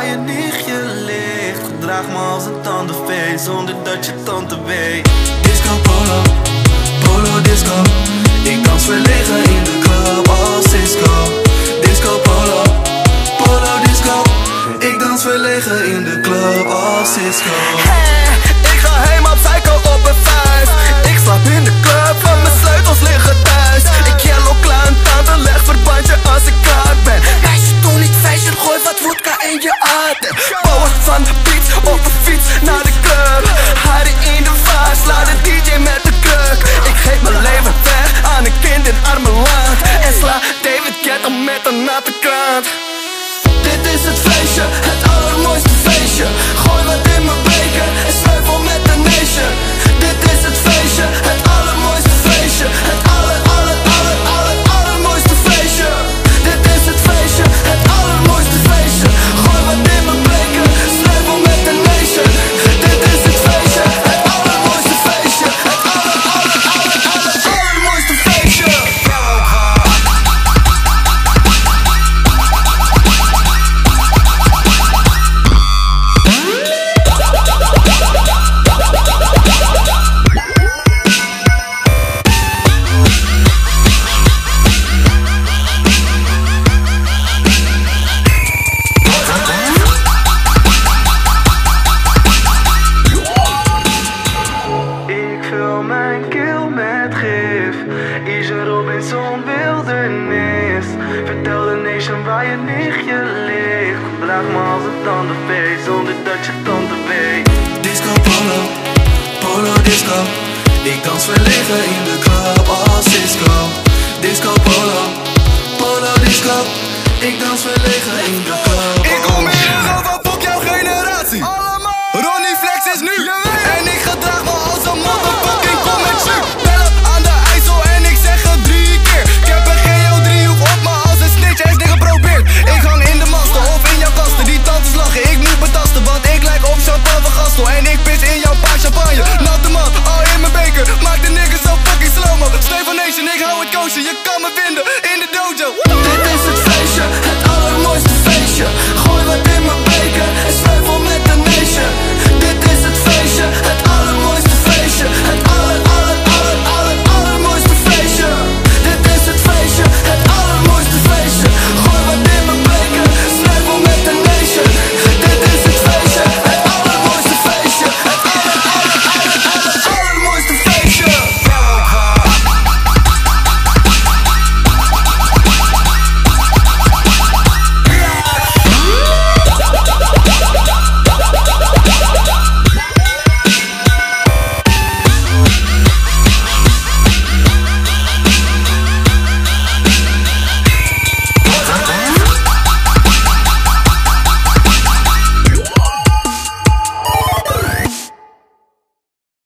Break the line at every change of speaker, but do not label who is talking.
waar je nichtje ligt. Gedraag me als een tandenfee, zonder dat je tante weet. Disco polo, polo disco. Ik dans verlegen in de club als Cisco. Disco polo, polo disco. Ik dans verlegen in de club als Cisco.
Hey, ik ga helemaal psycho op een 5. Ik slaap in de club, want mijn sleutels liggen thuis. Ik yellow clown, tante, leg verbandje als ik klaar ben. Meisje, doe niet feestje, gooi wat vodka in je adem. Power van de beat, op de fiets naar de club. Harry in de vaas, laat de DJ met de kruk. Ik geef mijn leven weg aan een kind in arme land. En sla David Guetta met een natte krant. Dit is het feestje, het allermooiste feestje. Gooi wat in mijn beker en snuifel met de nation. Dit is het feestje, het allermooiste feestje. Het allermooiste feestje. Dit is het feestje, het allermooiste feestje. Gooi wat in mijn beker, snuifel met de nation. Dit is het feestje, het allermooiste feestje. Het allermooiste feestje.
Ik vul mijn keel met gif. Ise Robinson wildernis. Vertel de nation waar je nichtje ligt. Draag me als een tandenfee, zonder dat je tante weet. Disco polo, polo disco. Ik dans verlegen in de club als Cisco. Disco polo, polo disco. Ik dans verlegen in de